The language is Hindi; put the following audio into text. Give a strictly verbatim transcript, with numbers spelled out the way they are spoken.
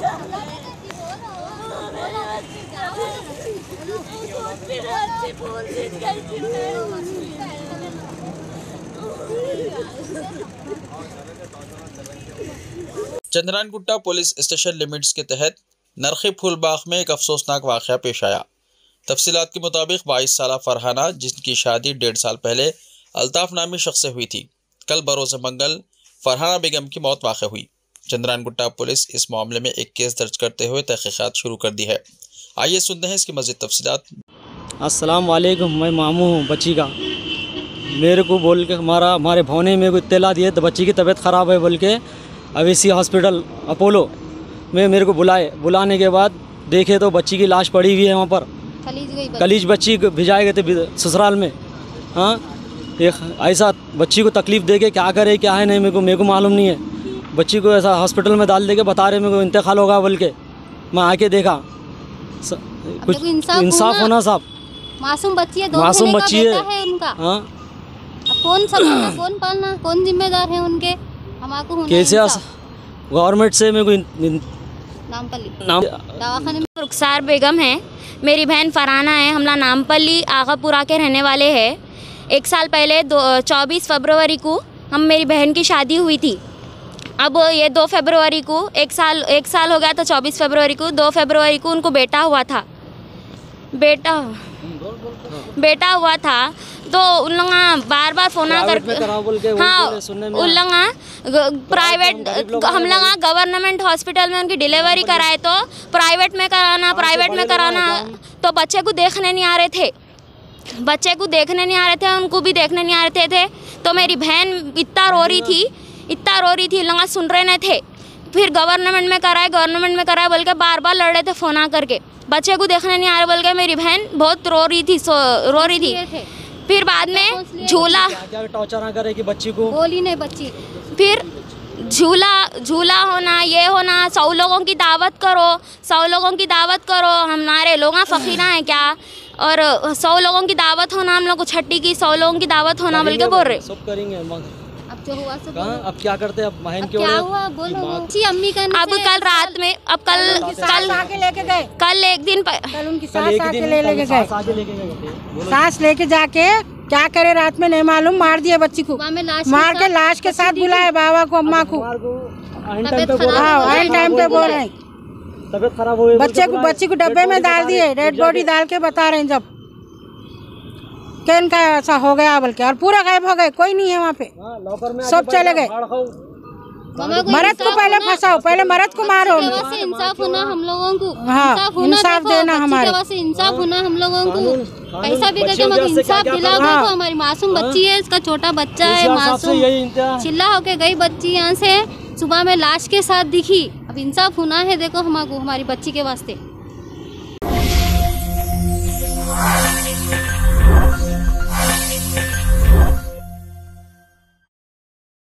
चंद्रानगुट्टा पुलिस स्टेशन लिमिट्स के तहत नरखी फूलबाग में एक अफसोसनाक वाक़या पेश आया। तफसीलात के मुताबिक बाईस साला फरहाना, जिनकी शादी डेढ़ साल पहले अल्ताफ नामी शख्स से हुई थी, कल बरोज़ मंगल फरहाना बेगम की मौत वाक़ हुई। चंद्रानगुट्टा पुलिस इस मामले में एक केस दर्ज करते हुए तहक़ीक़ात शुरू कर दी है। आइए सुनते हैं इसकी मज़ीद तफसीलात। अस्सलाम वालेकुम, मैं मामू हूँ बच्ची का। मेरे को बोल के हमारा हमारे भौने में को इत्तला दिए तो बच्ची की तबीयत ख़राब है बोल के अवेसी हॉस्पिटल अपोलो में मेरे को बुलाए। बुलाने के बाद देखे तो बच्ची की लाश पड़ी हुई है वहाँ पर। कलीज बच्ची भिजाए गए थे ससुराल में। हाँ, एक ऐसा बच्ची को तकलीफ़ दे के क्या करे क्या है नहीं मेरे को मेरे को मालूम नहीं है। बच्ची को ऐसा हॉस्पिटल में डाल दे के बता रहे मेरे को इंतकाल होगा बोल के। मैं आके देखा कुछ इंसाफ होना साहब। मासूम बच्ची है, दो मासूम बच्ची है, है उनका। हाँ, कौन संभालना, कौन पालना, कौन जिम्मेदार है उनके? हमारे कैसे गवर्नमेंट से मेरे को नामपल्ली नाम दवाखाने में रुखसार बेगम है, मेरी बहन फरहाना है। हम लोग नामपल्ली आगापुरा के रहने वाले हैं। एक साल पहले दो चौबीस फरवरी को हम मेरी बहन की शादी हुई थी। अब ये दो फरवरी को एक साल एक साल हो गया तो चौबीस फरवरी को दो फरवरी को उनको बेटा हुआ था। बेटा बेटा हुआ था तो उन लोग बार बार फोन कर हाँ उन लोग प्राइवेट हम लोग गवर्नमेंट हॉस्पिटल में उनकी डिलीवरी कराए तो प्राइवेट में कराना प्राइवेट में कराना तो बच्चे को देखने नहीं आ रहे थे बच्चे को देखने नहीं आ रहे थे उनको भी देखने नहीं आ रहे थे। तो मेरी बहन इतना रो रही थी इतना रो रही थी लगा सुन रहे नहीं थे। फिर गवर्नमेंट में कराए गवर्नमेंट में कराए बोल के बार बार लड़ रहे थे फ़ोन आ करके, बच्चे को देखने नहीं आ रहे बोल के मेरी बहन बहुत रो रही थी रो रही थी। फिर बाद में झूला टॉर्चर करे कि बच्ची को बोली नहीं बच्ची। फिर झूला झूला होना ये होना, सौ लोगों की दावत करो सौ लोगों की दावत करो हमारे लोग फ़कीरा हैं क्या, और सौ लोगों की दावत होना हम लोग को छठी की सौ लोगों की दावत होना बोल के बोल रहे। सब करेंगे अब जो हुआ सब अब क्या करते हैं, अब बहन क्या हुआ बोलो जी अम्मी का। अब कल रात में अब कल कल आके लेके गए कल एक दिन कल उनकी सास आके ले लेके गए सास लेके जाके क्या करे रात में नहीं मालूम मार दिए बच्ची को, मार के लाश के साथ बुलाए बाबा को अम्मा को। आइन टाइम पे बोल रहे हैं तबीयत खराब हो गई बच्चे को बच्ची को डब्बे में डाल दिए, रेड बॉडी डाल के बता रहे हैं जब कैन का ऐसा हो गया बोल के, और पूरा गायब हो गए, कोई नहीं है वहाँ पे, सब चले गए। मर्द को पहले फंसाओ, पहले मर्द को मारो। इंसाफ होना हम लोगों को, हाँ इंसाफ देना हमारे, इंसाफ होना हम लोगों को, पैसा भी करके मगर इंसाफ दिलाओ। तो हमारी मासूम बच्ची है, इसका छोटा बच्चा है मासूम, चिल्ला होके गई बच्ची यहाँ से, सुबह में लाश के साथ दिखी। अब इंसाफ होना है देखो हमारे हमारी बच्ची के वास्ते।